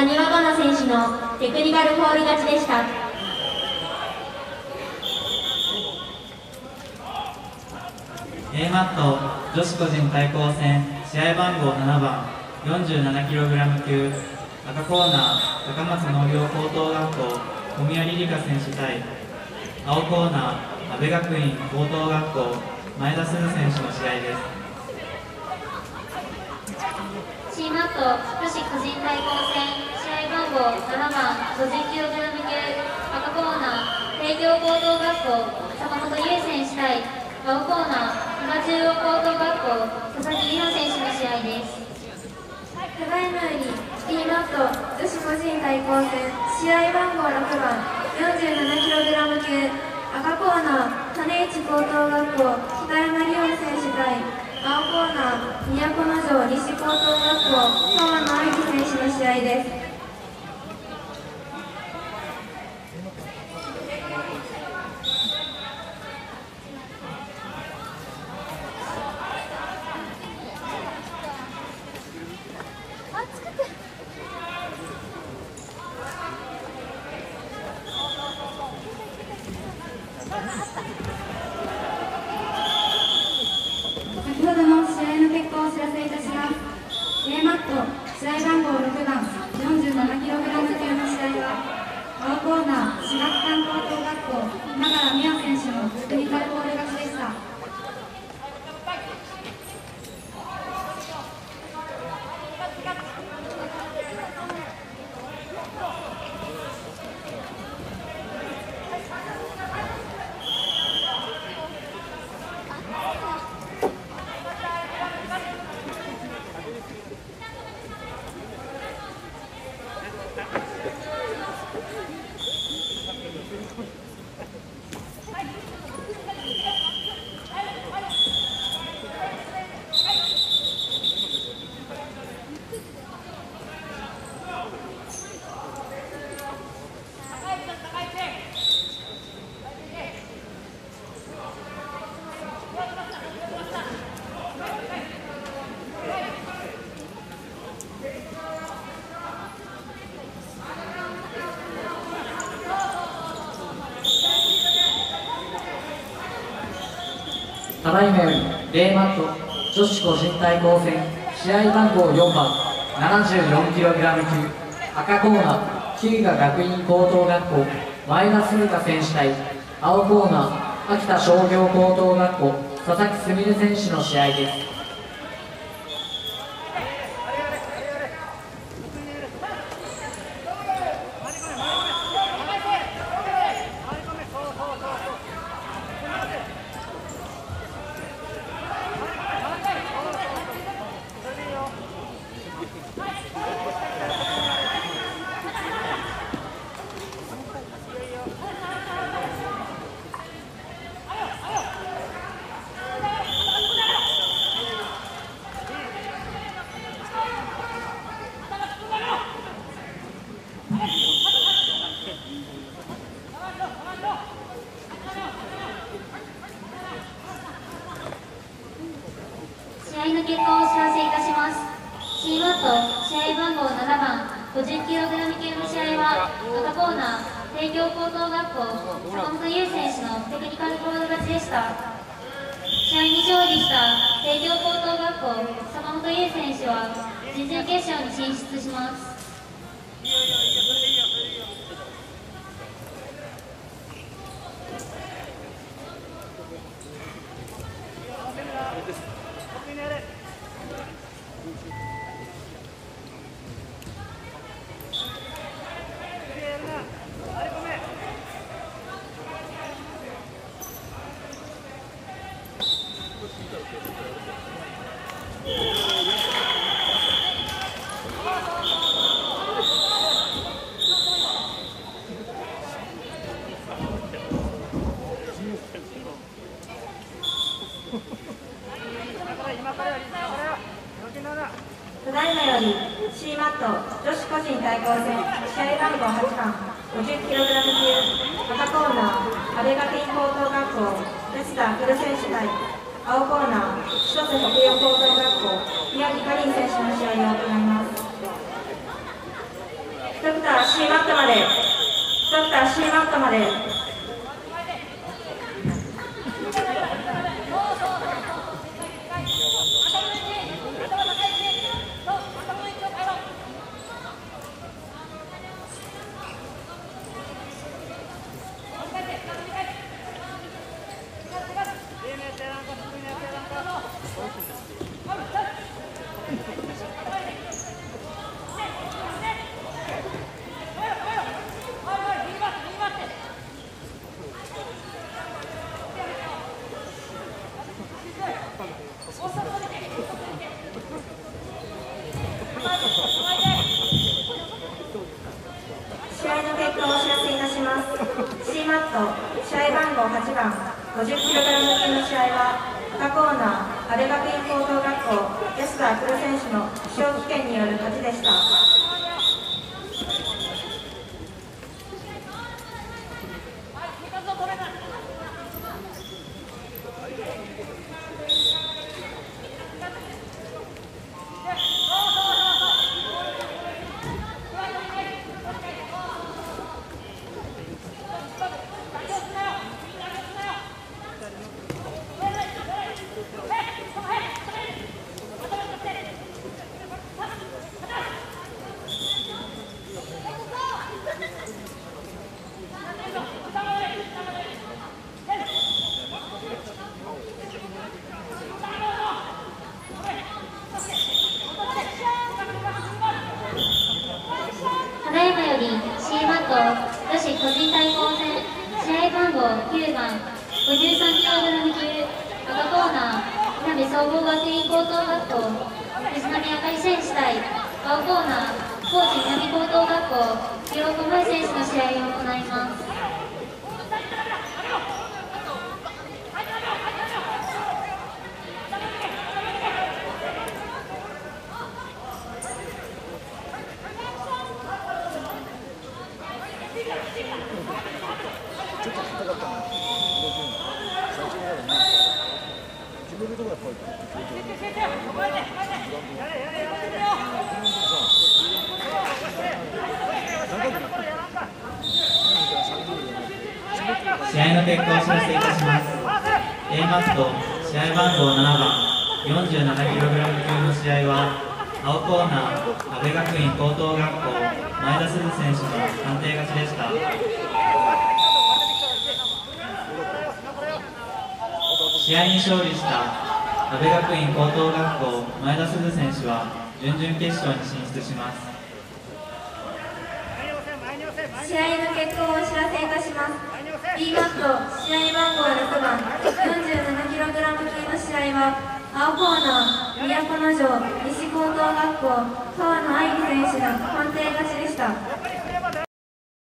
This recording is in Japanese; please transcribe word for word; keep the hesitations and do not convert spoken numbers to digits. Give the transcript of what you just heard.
埴輪花選手のテクニカルフォール勝ちでした。 A マット女子個人対抗戦試合番号ななばん よんじゅうななキログラム 級赤コーナー高松農業高等学校小宮梨里香選手対青コーナー安倍学院高等学校前田すず選手の試合です。 C マット女子個人対抗戦試合番号ななばん ごじゅうキログラム 級赤コーナー帝京高等学校坂本優選手対青コーナー今中央高等学校佐々木里乃選手の試合です。 ただいまより B マット女子個人対抗戦試合番号ろくばん よんじゅうななキログラム 級赤コーナー種市高等学校北山里音選手対青コーナー都城西高等学校川野愛希選手の試合です。 先ほどの試合の結果をお知らせいたします。 A マット試合番号ろくばん よんじゅうななキログラム 級の試合は青コーナー私学館高等学校今川美和選手のテクニカルフォール勝ちでした。 ただいまより A マット女子個人対抗戦試合番号よんばん ななじゅうよんキログラム 級赤コーナー日向学院高等学校前田すず香選手対青コーナー秋田商業高等学校佐々木すみれ選手の試合です。 試合の結果をお知らせいたします。 C マット試合番号ななばん ごじゅうキログラム 級の試合は赤コーナー帝京高等学校坂本優選手のテクニカルフォール勝ちでした。試合に勝利した帝京高等学校坂本優選手は準々決勝に進出します。 ただいまより C マット女子個人対抗戦試合番号はちばん ごじゅうキログラム 級赤コーナー安倍学院高等学校安田来選手対青コーナー千歳北洋高等学校宮城かりん選手の試合を行います。 ットまで。試合の結果をお知らせいたします。 C マット試合番号はちばん ごじゅっキログラム 級の試合は赤コーナー安倍学院高等学校安田明選手の勝負権による勝ちでした。 ただいまより C マット女子個人対抗戦試合番号きゅうばん ごじゅうさんキログラム 級赤コーナー稲部総合学院高等学校藤波あかり選手対青コーナー高知南高等学校広岡萌選手の試合を行います。 ちょっと硬かったな。最初からね。決めるとこやっぱり。 試合の結果をお知らせいたします。 A マット試合番号ななばん よんじゅうななキログラム 級の試合は青コーナー安倍学院高等学校前田すず選手の判定勝ちでした。試合に勝利した安倍学院高等学校前田すず選手は準々決勝に進出します。 試合の結果をお知らせいたします。 B マット試合番号ろくばん よんじゅうななキログラム 級の試合は青コーナー都城西高等学校川野愛理選手の判定勝ちでした。